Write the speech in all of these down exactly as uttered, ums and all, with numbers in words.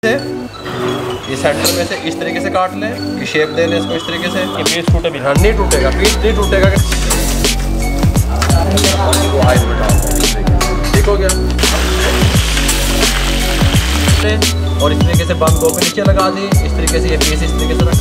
से ये सेंटर में से इस तरीके से काट लें, ये शेप दे लें इसको इस तरीके से। ये पीस टूटे भी नहीं टूटेगा, पीस नहीं टूटेगा। ठीक हो गया। और इस तरीके से बंद गोभी नीचे लगा दी, इस तरीके से ये पीस इस तरीके से रख।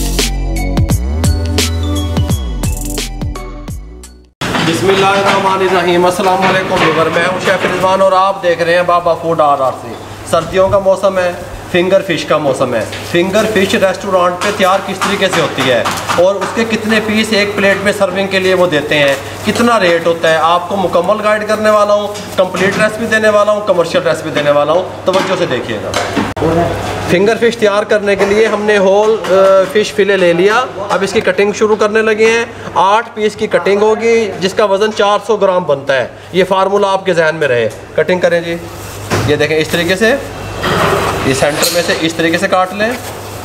बिस्मिल्लाहिर्रहमानिर्रहीम। अस्सलाम वालेकुम व्यूअर, मैं हूं शेफ रिजवान और आप देख रहे हैं Baba food R R C. सर्दियों का मौसम है, फिंगर फिश का मौसम है। फिंगर फिश रेस्टोरेंट पे तैयार किस तरीके से होती है और उसके कितने पीस एक प्लेट में सर्विंग के लिए वो देते हैं, कितना रेट होता है, आपको मुकम्मल गाइड करने वाला हूँ, कंप्लीट रेसिपी देने वाला हूँ, कमर्शियल रेसिपी देने वाला हूँ। तवज्जो से देखिएगा। फिंगर फिश तैयार करने के लिए हमने होल फिश फिले ले लिया। अब इसकी कटिंग शुरू करने लगे हैं। आठ पीस की कटिंग होगी जिसका वज़न चार सौ ग्राम बनता है। ये फार्मूला आपके जहन में रहे। कटिंग करें जी। ये देखें इस तरीके से, ये सेंटर में से इस तरीके से काट लें,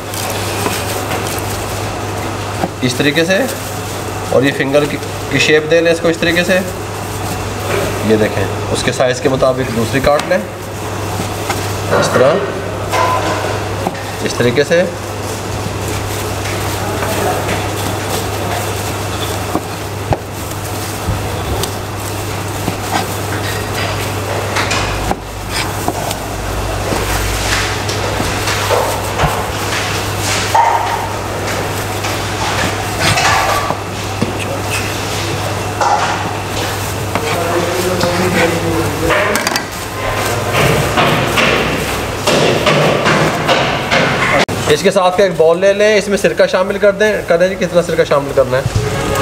इस तरीके से। और ये फिंगर की, की शेप दे लें इसको इस तरीके से। ये देखें उसके साइज़ के मुताबिक दूसरी काट लें इस तरह, इस तरीके से। इसके साथ का एक बॉल ले लें, इसमें सिरका शामिल कर दें। करें जी कितना सिरका शामिल करना है।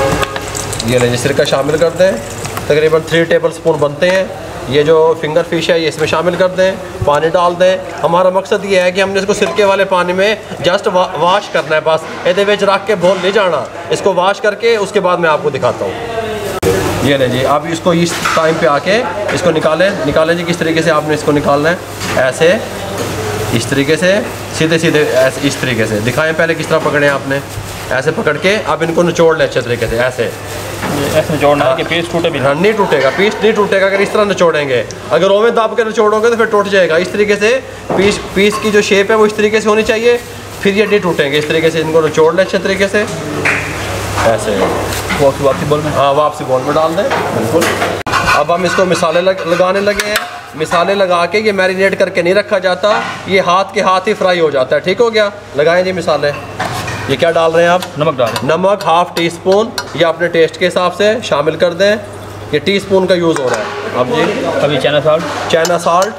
ये लें जी, सिरका शामिल कर दें। तकरीबन थ्री टेबल स्पून बनते हैं। ये जो फिंगर फिश है ये इसमें शामिल कर दें, पानी डाल दें। हमारा मकसद ये है कि हमने इसको सिरके वाले पानी में जस्ट वा, वाश करना है बस। ये विच रख के भूल नहीं जाना। इसको वाश करके उसके बाद मैं आपको दिखाता हूँ। ये लें जी, अब इसको इस टाइम पे आके इसको निकालें। निकालें जी, किस तरीके से आपने इसको निकालना है। ऐसे, इस तरीके से, सीधे सीधे ऐसे, इस तरीके से। दिखाएं पहले किस तरह पकड़े आपने। ऐसे पकड़ के अब इनको निचोड़ लें अच्छे तरीके से। ऐसे ऐसे निचोड़ना है कि पीस टूटे भी नहीं टूटेगा, पीस नहीं टूटेगा अगर इस तरह निचोड़ेंगे। अगर ओवन दाब के निचोड़ोगे तो फिर टूट जाएगा। इस तरीके से पीस पीस की जो शेप है वो इस तरीके से होनी चाहिए, फिर ये नहीं टूटेंगे। इस तरीके से इनको निचोड़ लें अच्छे तरीके से। ऐसे वापसी वापसी बॉल में, हाँ वापसी बॉल में डाल दें। बिल्कुल। अब हम इसको मिसाले लग, लगाने लगे हैं। मिसाले लगा के ये मैरिनेट करके नहीं रखा जाता, ये हाथ के हाथ ही फ्राई हो जाता है। ठीक हो गया। लगाएं जी मिसाले। ये क्या डाल रहे हैं आप। नमक डाल। नमक हाफ टी स्पून, ये अपने टेस्ट के हिसाब से शामिल कर दें। ये टी स्पून का यूज़ हो रहा है अब जी। अभी China salt, China salt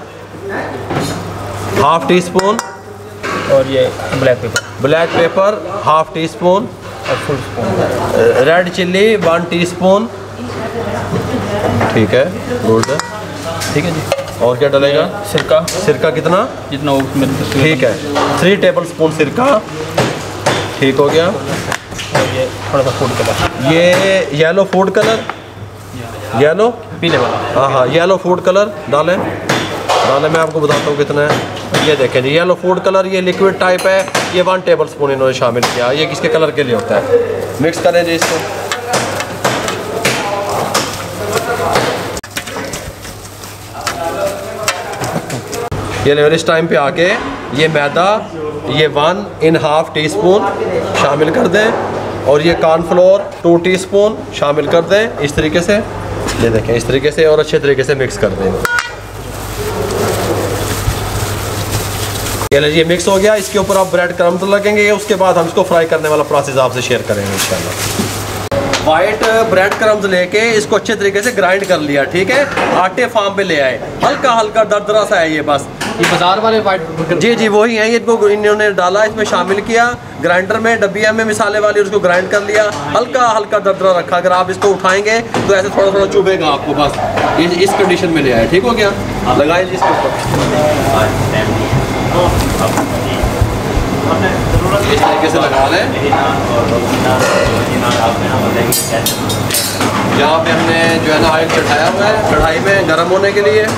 half teaspoon. और ये black pepper, black pepper half teaspoon. और full spoon red chilli one teaspoon. ठीक है, गुड। ठीक है जी। और क्या डलेगा। सिरका, सिरका कितना, जितना वो। ठीक है, थ्री टेबल स्पून सिरका। ठीक हो गया। और ये थोड़ा सा फूड कलर, ये येलो फूड कलर, येलो पीले वाला। हाँ हाँ येलो फूड कलर डालें। डालें, मैं आपको बताता हूँ कितना है। ये देखें जी, येलो फूड कलर ये लिक्विड टाइप है। ये वन टेबल स्पून इन्होंने शामिल किया। ये किसके कलर के लिए होता है। मिक्स करें जी इसको। ये लेवल इस टाइम पे आके ये मैदा ये one in half teaspoon शामिल कर दें। और ये कॉर्नफ्लोर टू टीस्पून शामिल कर दें इस तरीके से। ये देखें इस तरीके से और अच्छे तरीके से मिक्स कर दें। ये लीजिए मिक्स हो गया। इसके ऊपर आप ब्रेड क्रम्स लगेंगे। उसके बाद हम इसको फ्राई करने वाला प्रोसेस आपसे शेयर करेंगे इंशाल्लाह। वाइट ब्रेड क्रम्स लेके इसको अच्छे तरीके से ग्राइंड कर लिया। ठीक है, आटे फार्म पे ले आए। हल्का हल्का दरदरा सा है ये बस। ये बाजार वाले वाइट, जी जी वही है। इनको इन्होंने डाला, इसमें शामिल किया ग्राइंडर में, डब्बिया में मिसाले वाली, उसको ग्राइंड कर लिया। हल्का हल्का दरदरा रखा। अगर आप इसको उठाएंगे तो ऐसे थोड़ा थोड़ा चुभेगा आपको बस। ये इस कंडीशन में ले आए। ठीक हो गया। लगाए जी इसके ऊपर इस तरीके से लगा लें। यहाँ पे हमने जो है ना ऑयल चढ़ाया हुआ है कढ़ाई में गर्म होने के लिए।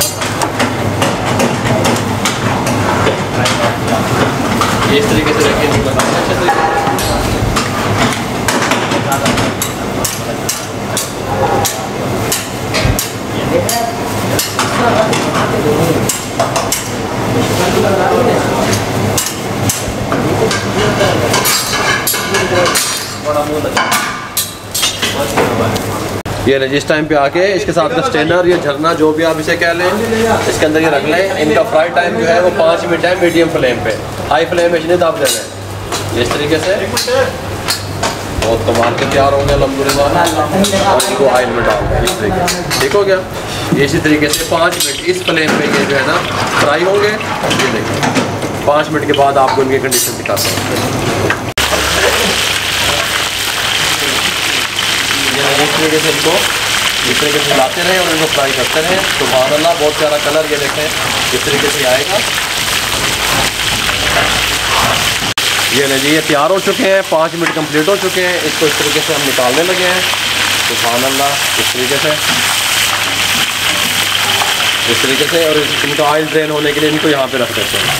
इस तरीके से रखिए अच्छे तरीके से। ये ले जिस टाइम पे आके इसके साथ का स्टेनर, ये झरना जो भी आप इसे कह लें, इसके अंदर ये रख लें। इनका फ्राई टाइम जो है वो पाँच मिनट है मीडियम फ्लेम पे, हाई फ्लेम में इसने दाब देना है। ये इस तरीके से बहुत कमाल के तैयार होंगे अल्हम्दुलिल्लाह। और इनको ऑयल में डाल दें इस तरीके से, ठीक हो गया। ये इसी तरीके से पाँच मिनट इस फ्लेम पे ये जो है ना फ्राई होंगे। ये देखिए पाँच मिनट के बाद आपको इनकी कंडीशन दिखाता हूँ। ये इस तरीके से इनको इस तरीके से लाते रहें और इनको फ्राई करते रहें। सुभान अल्लाह, बहुत प्यारा कलर ये देखें इस तरीके से आएगा। ये ले जी ये तैयार हो चुके हैं, पाँच मिनट कंप्लीट हो चुके हैं। इसको इस तरीके से हम निकालने लगे हैं। सुभान अल्लाह, इस तरीके से इस तरीके से और इनका ऑयल ड्रेन होने के लिए इनको यहाँ पे रख देते हैं।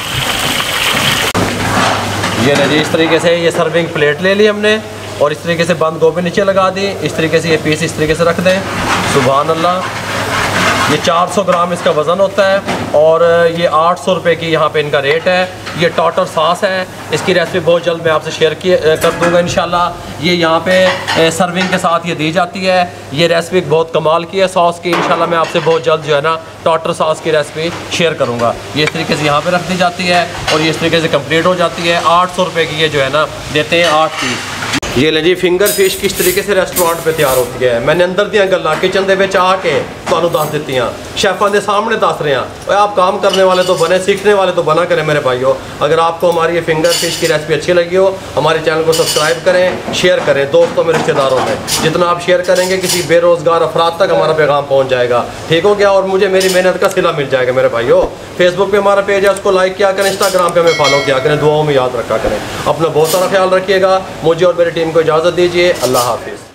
ये ले जी इस तरीके से ये सर्विंग प्लेट ले ली हमने और इस तरीके से बंद गोभी नीचे लगा दी। इस तरीके से ये पीस इस तरीके से रख दें। सुभान अल्लाह, ये चार सौ ग्राम इसका वज़न होता है और ये आठ सौ रुपये की यहाँ पे इनका रेट है। ये टॉटर सॉस है, इसकी रेसिपी बहुत जल्द मैं आपसे शेयर किए कर दूँगा इंशाल्लाह। ये यहाँ पे सर्विंग के साथ ये दी जाती है। ये रेसिपी बहुत कमाल की है सॉस की। इंशाल्लाह मैं आपसे बहुत जल्द जो है ना टॉटर सॉस की रेसिपी शेयर करूँगा। ये इस तरीके से यहाँ पे रख दी जाती है और ये इस तरीके से कंप्लीट हो जाती है। आठ सौ रुपये की ये जो है ना देते हैं आठ पीस। ये ले जी फिंगर फिश किस तरीके से रेस्टोरेंट पे तैयार होती है। मैंने अंदर दियाँ गल्लां किचन दे विच आके तुहानूं दस दित्तियां, शेफां दे सामने दस रहे हैं। आप काम करने वाले तो बने, सीखने वाले तो बना करें मेरे भाइयों। अगर आपको हमारी ये फिंगर फिश की रेसिपी अच्छी लगी हो, हमारे चैनल को सब्सक्राइब करें, शेयर करें दोस्तों में, रिश्तेदारों में। जितना आप शेयर करेंगे किसी बेरोज़गार अफराद तक हमारा पैगाम पहुँच जाएगा, ठीक हो गया। और मुझे मेरी मेहनत का सिला मिल जाएगा मेरे भाइयों। फेसबुक पे हमारा पेज है, उसको लाइक किया करें, इंस्टाग्राम पे हमें फॉलो किया करें, दुआओं में याद रखा करें। अपना बहुत सारा ख्याल रखिएगा। मुझे और मेरी टीम को इजाज़त दीजिए। अल्लाह हाफिज़।